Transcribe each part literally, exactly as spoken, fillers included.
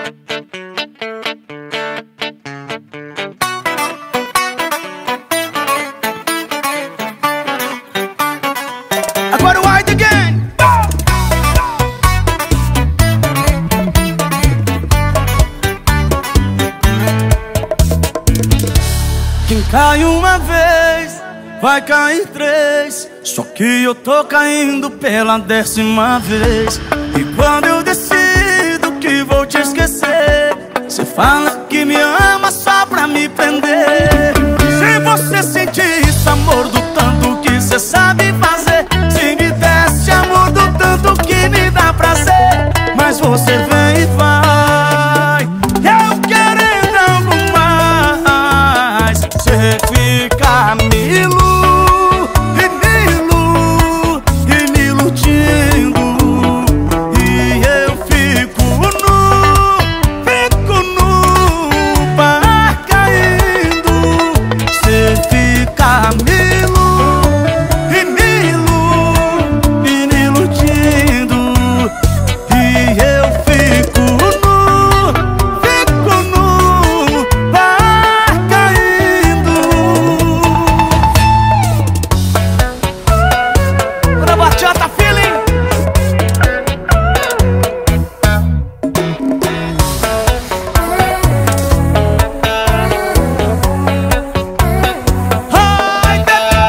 Agora o White Again. Quem cai uma vez, vai cair três. Só que eu tô caindo pela décima vez. E quando eu decido que vou te esquecer, cê fala que me ama só pra me prender. Se você sentir esse amor do tanto que cê sabe fazer, se me desse amor do tanto que me dá prazer, mas você vem e vai, eu querendo algo mais. Cê fica me ilu, e me ilu, e me iludindo, e eu fico nu, fico nu, par caindo. Cê fica me ilu, e me ilu, e me iludindo, e eu fico nu, fico nu, par caindo. Bora bachata, feeling. Ai,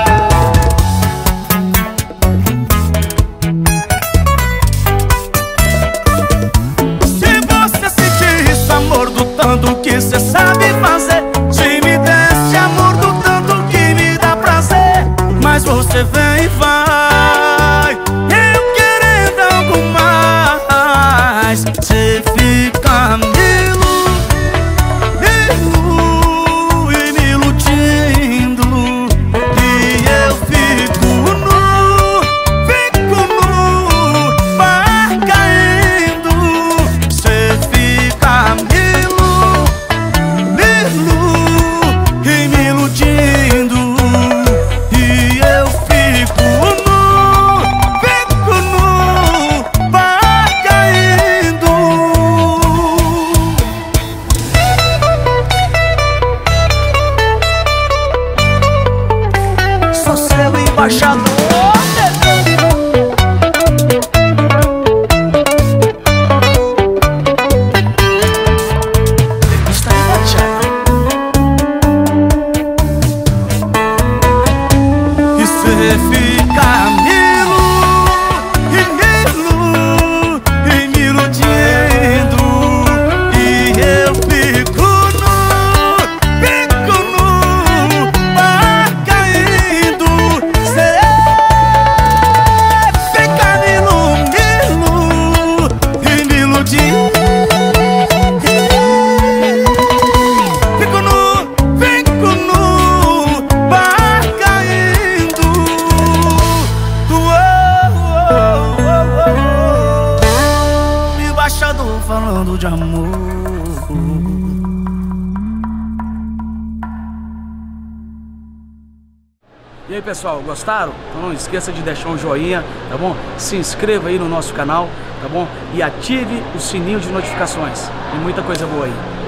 se você sentir esse amor do tanto que cê sabe fazer, se me desse amor do tanto que me dá prazer, mas você vem e vai, eu querendo algo mais. Cê fica me ilu, me ilu, e me iludindo, e eu fico nu, fico nu, par caindo. Cê fica me ilu, me ilu, e me iludindo, e eu fico nu, fico nu, par caindo. Sou seu embaixador. Está aí, bachata. E cê fica me ilu, e me ilu, e me iludindo, e eu fico nu, fico nu, par caindo. Cê fica me ilu, me ilu, e me iludindo, fico nu, fico nu, par caindo. Uou, uou, uou, uou. Embaixador falando de amor. E aí, pessoal, gostaram? Então não esqueça de deixar um joinha, tá bom? Se inscreva aí no nosso canal, tá bom? E ative o sininho de notificações. Tem muita coisa boa aí.